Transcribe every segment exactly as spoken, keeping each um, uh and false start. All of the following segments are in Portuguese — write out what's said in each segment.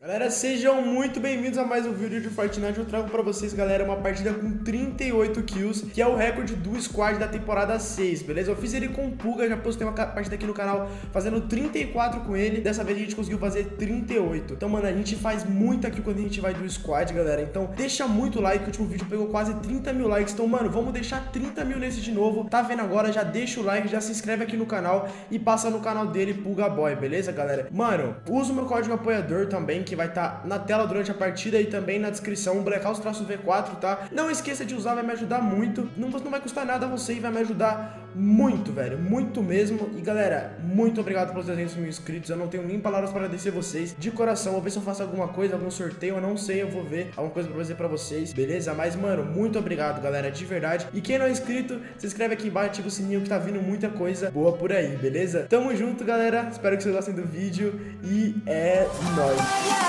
Galera, sejam muito bem-vindos a mais um vídeo de Fortnite. Eu trago pra vocês, galera, uma partida com trinta e oito kills, que é o recorde do squad da temporada seis, beleza? Eu fiz ele com o Puga, já postei uma partida aqui no canal fazendo trinta e quatro com ele. Dessa vez a gente conseguiu fazer trinta e oito. Então, mano, a gente faz muito aqui quando a gente vai do squad, galera. Então, deixa muito like, o último vídeo pegou quase trinta mil likes. Então, mano, vamos deixar trinta mil nesse de novo. Tá vendo agora? Já deixa o like, já se inscreve aqui no canal e passa no canal dele, Puga Boy, beleza, galera? Mano, usa o meu código apoiador também, que vai estar na tela durante a partida e também na descrição, Blackout-V quatro, tá? Não esqueça de usar, vai me ajudar muito. Não, não vai custar nada a você e vai me ajudar muito, velho, muito mesmo. E galera, muito obrigado pelos trezentos mil inscritos. Eu não tenho nem palavras para agradecer vocês de coração. Vou ver se eu faço alguma coisa, algum sorteio, eu não sei, eu vou ver alguma coisa pra fazer pra vocês, beleza? Mas, mano, muito obrigado, galera, de verdade. E quem não é inscrito, se inscreve aqui embaixo, ativa o sininho que tá vindo muita coisa boa por aí, beleza? Tamo junto, galera, espero que vocês gostem do vídeo e é nóis.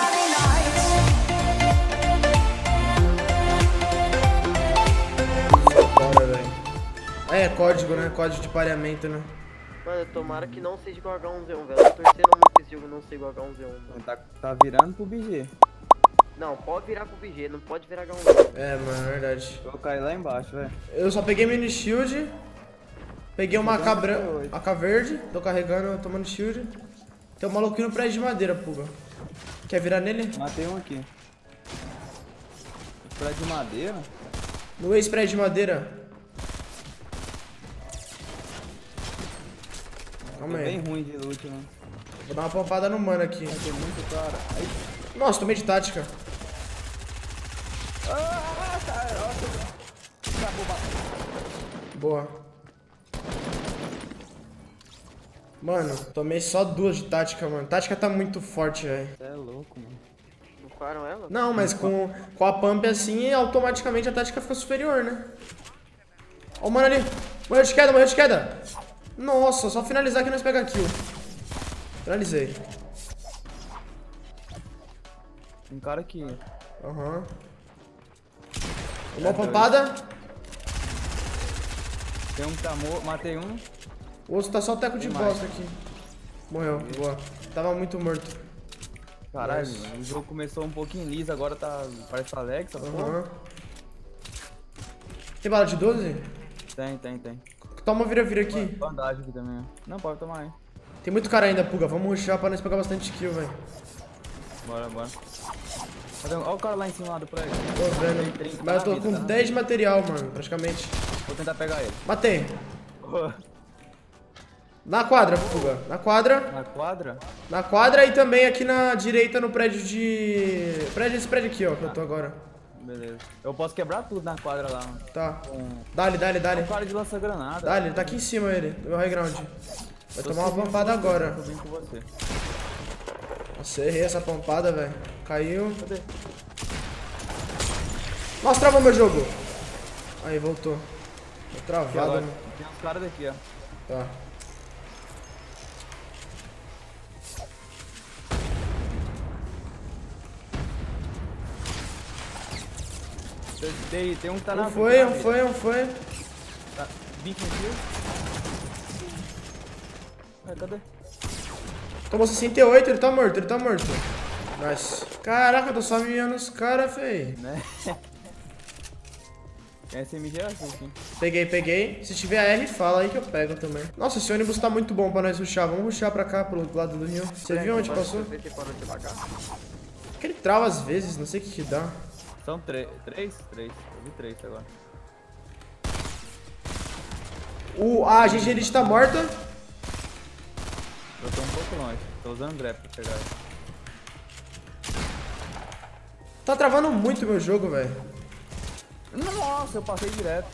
É, código, né? Código de pareamento, né? Mano, tomara que não seja igual H um Z um, velho. Eu tô torcendo muito esse jogo não ser igual H um Z um. Mano. Tá, tá virando pro B G. Não, pode virar pro B G, não pode virar H um Z um. É, mano, é verdade. Vou cair lá embaixo, velho. Eu só peguei mini shield. Peguei uma A K, A K verde. Tô carregando, tomando shield. Tem um maluquinho no prédio de madeira, Puga. Quer virar nele? Matei um aqui. Prédio de madeira? No ex-prédio de madeira. Calma aí. Bem ruim de loot, mano. Vou dar uma pompada no mano aqui. Tem muito cara. Ai. Nossa, tomei de tática. Ah, tá. Boa. Mano, tomei só duas de tática, mano. Tática tá muito forte, velho. Você é louco, mano. Bufaram ela? Não, mas com, com a pump assim, automaticamente a tática fica superior, né? Ó o mano ali. Morreu de queda, morreu de queda. Nossa, só finalizar que nós pega kill. Finalizei. Tem cara aqui. Aham. Uhum. Uma pampada. Tem um que tá morto. Matei um. O outro tá só o teco de Tem bosta mais. aqui. Morreu, boa. Tava muito morto. Caralho, Nossa. mano, o jogo começou um pouquinho liso, agora tá. Parece Alexa, Aham. porra. Uhum. Tem bala de doze? Tem, tem, tem. Toma vira-vira aqui. Bandagem aqui também. Não, pode tomar aí. Tem muito cara ainda, Puga. Vamos rushar pra nós pegar bastante kill, velho. Bora, bora. Olha o cara lá em cima lá do prédio. Tô vendo. Mas eu tô com dez de material, mano, praticamente. Vou tentar pegar ele. Matei. Na quadra, Puga. Na quadra. Na quadra? Na quadra e também aqui na direita no prédio de... Prédio, esse prédio aqui, ó, que eu tô agora. Beleza. Eu posso quebrar tudo na quadra lá, mano. Tá. Com... Dá-lhe, dá-lhe, dá-lhe. Um cara de lança-granada. Dá-lhe, ele tá aqui em cima ele, no meu high ground. Vai tomar uma pampada agora. Tô vindo com você. Nossa, errei essa pampada, velho. Caiu. Cadê? Nossa, travou meu jogo. Aí, voltou. Tô travado, mano. Tem uns caras daqui, ó. Tá. Tem, tem um que tá na... Um foi, um foi, um foi. Tá. vinte kills. É, cadê? Tomou sessenta e oito, ele tá morto, ele tá morto. Nice. Caraca, eu tô só miando os caras, feio. Né? Tem S M G assim, sim. Peguei, peguei. Se tiver R, fala aí que eu pego também. Nossa, esse ônibus tá muito bom pra nós rushar. Vamos rushar pra cá, pro lado do rio. Você viu onde passou? Que ele trava às vezes, não sei o que que dá. São três. Três? Três. Eu vi três agora. O, a G G Elite tá morta. Eu tô um pouco longe. Tô usando grab pra pegar ele. Tá travando muito meu jogo, velho. Nossa, eu passei direto.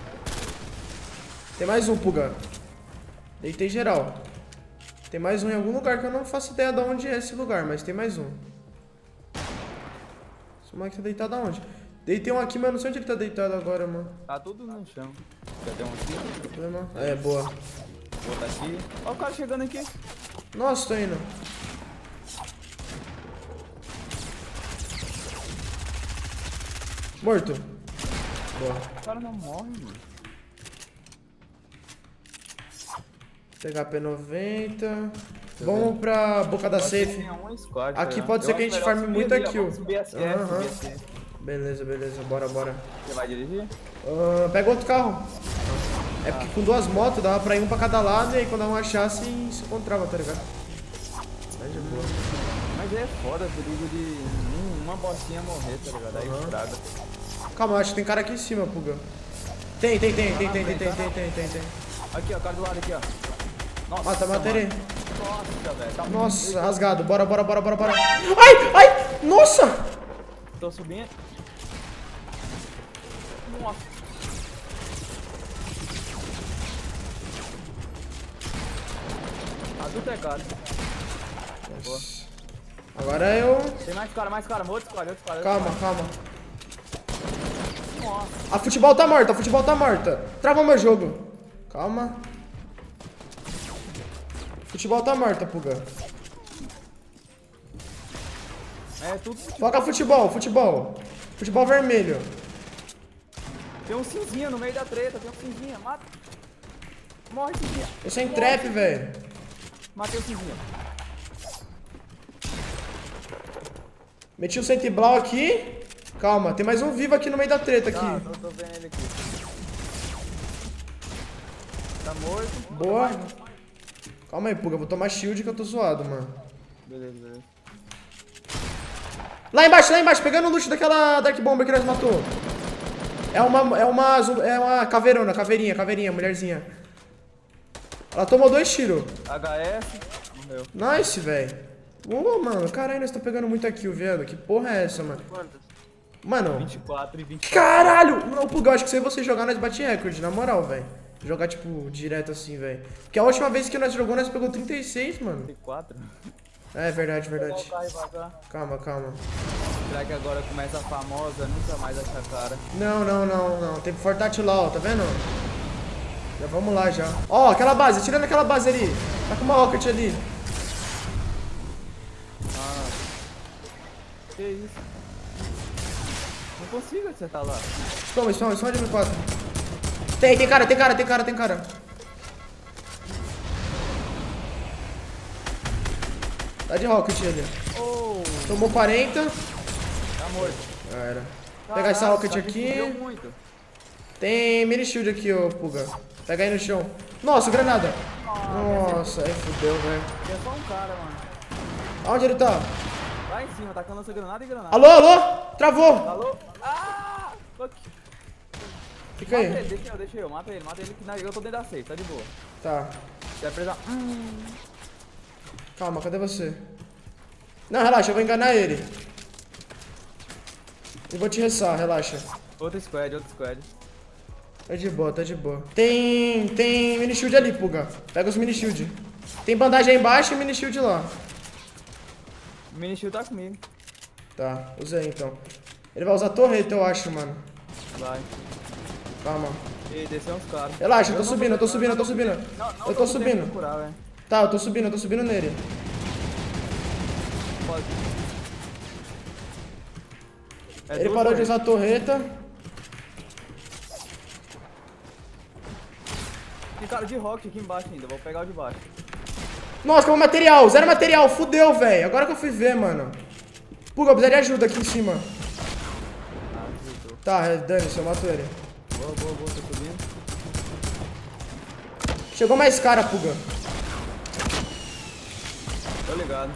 Tem mais um, Puga. Deitei geral. Tem mais um em algum lugar que eu não faço ideia de onde é esse lugar, mas tem mais um. Esse moleque tá deitado aonde? Deitei um aqui, mas eu não sei onde ele tá deitado agora, mano. Tá tudo no chão. Já tem um aqui. É, boa. Vou botar aqui. Ó o cara chegando aqui. Nossa, tô indo. Morto. Boa. O cara não morre, mano. Pegar P noventa. Vamos pra boca da safe. Tem um squad, Aqui tá pode ser ligado? que a Eu gente acho melhor farme subir muita ali, ó. kill. Vamos subir S F, Aham. subir S F. Beleza, beleza, bora, bora. Você vai dirigir? Ah, pega outro carro. É porque com duas motos dava pra ir um pra cada lado e aí quando um achasse se encontrava, tá ligado? Mas de boa. Mas é foda, perigo de um- uma bostinha morrer, tá ligado? Aí estraga. Calma, eu acho que tem cara aqui em cima, Puga. Tem, tem, tem, tem, tem, tem, tem, tem, tem, tem, tem. Aqui, ó, cara do lado aqui, ó. Nossa, Mata, mata ele. mano. Nossa, velho. Tá Nossa, rasgado. Bora, bora, bora, bora, bora. Ai, ai, nossa! Tô subindo. Nossa. Adulto é cara. Boa. Agora eu... Tem mais cara, mais cara. Outro squad, outro squad. Calma, calma. Nossa. A futebol tá morta, a futebol tá morta. Trava meu jogo. Calma. Futebol tá morta, Puga. É tudo. Foca futebol, futebol. Futebol vermelho. Tem um cinzinha no meio da treta, tem um cinzinha. Mata. Morre, cinzinha. Eu sem trap, velho. Matei o cinzinha. Meti o Saint Blau aqui. Calma, tem mais um vivo aqui no meio da treta aqui. Tá, tô, tô vendo ele aqui. Tá morto. Boa. Calma aí, Puga, vou tomar shield que eu tô zoado, mano. Beleza, beleza. Lá embaixo, lá embaixo, pegando o loot daquela Dark Bomber que nós matou. É uma, é uma, é uma caveirona, caveirinha, caveirinha, mulherzinha. Ela tomou dois tiros. H S. Morreu. Nice, velho. Ô, mano, caralho, nós estamos pegando muita kill, velho. Que porra é essa, mano? Quantas? Mano, vinte e quatro e vinte e quatro. caralho! Não, Puga, eu acho que se você jogar, nós bate recorde, na moral, velho. Jogar, tipo, direto assim, velho. Porque a última vez que nós jogamos, nós pegou trinta e seis, mano. trinta e quatro? É, verdade, verdade. Vai, vai, vai. Calma, calma. Será que agora começa a famosa, nunca mais achar cara? Não, não, não, não. Tem Fortnite lá, ó, tá vendo? Já vamos lá, já. Ó, aquela base, tirando aquela base ali. Tá com uma rocket ali. Ah. Que isso? Não consigo acertar lá. Toma, toma, toma de M quatro. Tem, tem cara, tem cara, tem cara, tem cara. Tá de rocket ali. Oh, Tomou quarenta. tá morto. Já era. Pegar essa rocket aqui. Deu muito. Tem mini shield aqui, ô Puga. Pega aí no chão. Nossa, granada. Nossa, aí fudeu, velho. Tem só um cara, mano. Aonde ele tá? Lá em cima, tacando essa granada e granada. Alô, alô? Travou. Alô? Ah! Fuck. Fica Mata ele, aí. deixa eu, deixa eu. Mata ele, mata ele que na- eu tô dentro da safe, tá de boa. Tá. Você vai precisar. Hum. Calma, cadê você? Não, relaxa, eu vou enganar ele. Eu vou te ressar, relaxa. Outro squad, outro squad. Tá de boa, tá de boa. Tem. Tem mini shield ali, Puga. Pega os mini shield. Tem bandagem aí embaixo e mini shield lá. O mini shield tá comigo. Tá, usei então. Ele vai usar torreta, eu acho, mano. Vai. Calma. E desceu uns caras. Relaxa, eu tô não subindo, eu tô subindo, eu tô subindo. Não, não Eu tô com tempo subindo. de curar, velho. Tá, eu tô subindo, eu tô subindo nele. Pode. É Ele duas parou de torres. usar a torreta. Tem cara de rock aqui embaixo ainda, vou pegar o de baixo. Nossa, acabou material, zero material, fudeu, velho. Agora que eu fui ver, mano. Puga, eu precisaria de ajuda aqui em cima. Ah, desistou. Tá, dane-se, eu mato ele. Boa, boa, boa, tô subindo. Chegou mais cara, Puga. Tô ligado.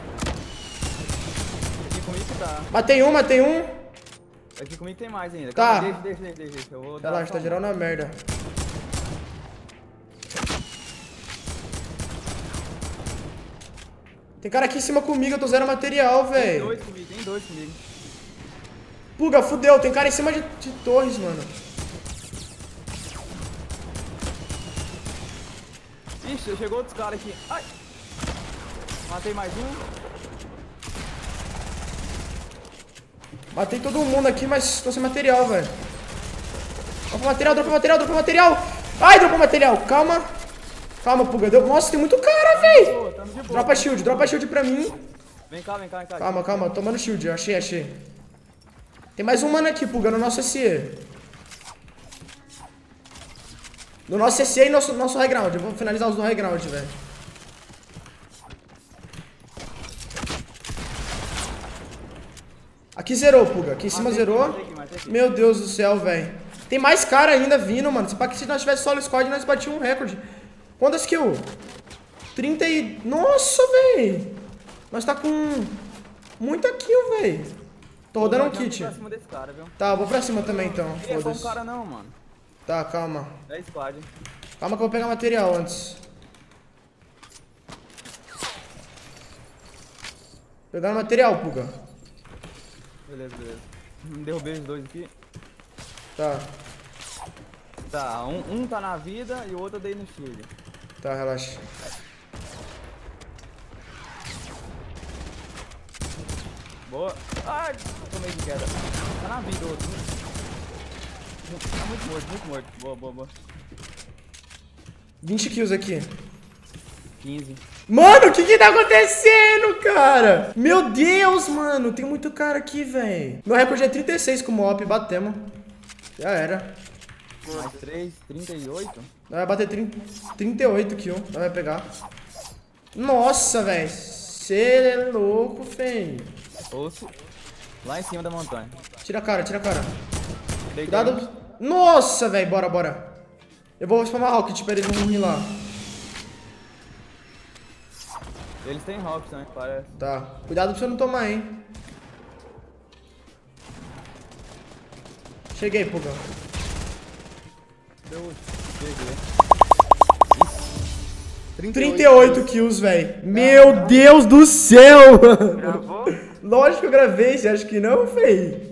Aqui comigo que tá. Matei um, matei um. Aqui comigo tem mais ainda. Tá. Calma, deixa, deixa, deixa, deixa. Eu vou dar Relaxa, só tá uma. geral na merda. Tem cara aqui em cima comigo, eu tô zero material, Tem velho. dois comigo, tem dois comigo. Puga, fudeu, tem cara em cima de, de torres, mano. Ixi, chegou outros caras aqui. Ai! Matei mais um. Matei todo mundo aqui, mas tô sem material, velho. Dropa material, dropa material, dropa material. Ai, dropou material, calma. Calma, Puga, deu... Nossa, tem muito cara, velho. Boa, tamo de boa. Dropa shield, dropa shield pra mim. Vem cá, vem cá, vem cá. Calma, calma, tomando shield, achei, achei. Tem mais um mano aqui, Puga, no nosso S E. No nosso S E e nosso, nosso high ground. Eu vou finalizar os do high ground, velho. Aqui zerou, Puga. Aqui em cima Matei aqui, zerou. matei aqui, matei aqui. Meu Deus do céu, velho. Tem mais cara ainda vindo, mano. Se pá que se nós tivesse solo squad, nós batíamos um recorde. Quantas kills? trinta e... Nossa, velho. Nós tá com muita kill, velho. Tô rodando um kit. Eu vou pra cima desse cara, viu? Tá, eu vou pra cima também, então. Não é só um Foda-se. cara não, mano. Tá, calma. É squad. Calma que eu vou pegar material antes. Pegar material, Puga. Beleza, beleza. Derrubei os dois aqui. Tá, Tá, um, um tá na vida e o outro eu dei no shield. tá, relaxa. Boa. Ai, tomei de queda. Tá na vida o outro. Tá muito morto, muito morto. Boa, boa, boa. vinte kills aqui. quinze. Mano, o que que tá acontecendo, cara? Meu Deus, mano. Tem muito cara aqui, velho. Meu recorde é trinta e seis com o Mop. Batemos. Já era. Mais três, trinta e oito. Vai bater trinta, trinta e oito kills. Não vai pegar. Nossa, velho. Você é louco, feio. Osso. Lá em cima da montanha. Tira a cara, tira a cara. Dei Cuidado. dois. Nossa, velho. Bora, bora. Eu vou spamar rocket pra eles não morrer lá. Eles têm hops, né? Parece. Tá. Cuidado pra você não tomar, hein. Cheguei, Pugão. Deu. Cheguei. trinta e oito kills, velho. Meu Deus do céu, mano. Gravou? Lógico que eu gravei, você acha que não, fei?